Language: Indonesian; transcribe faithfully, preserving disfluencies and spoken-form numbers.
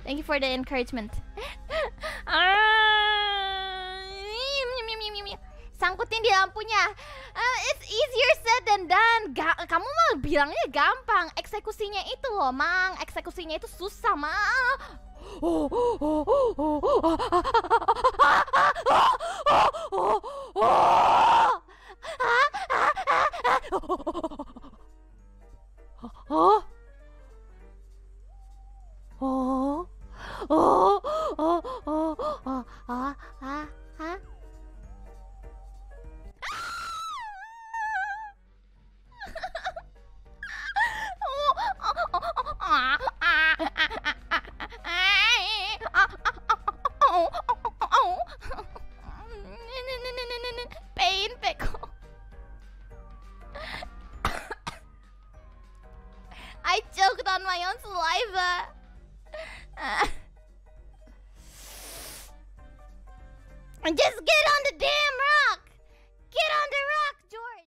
Thank you for the encouragement. Sangkutin di lampunya. Uh, it's easier said than done. Ga kamu mah bilangnya gampang. Eksekusinya itu loh, Mang. Eksekusinya itu susah, Mang. Oh, oh, oh, oh, oh, oh, oh, oh, oh, oh, oh, ah, ah, ah. Pain, Peko. I choked on my own saliva. Just get on the damn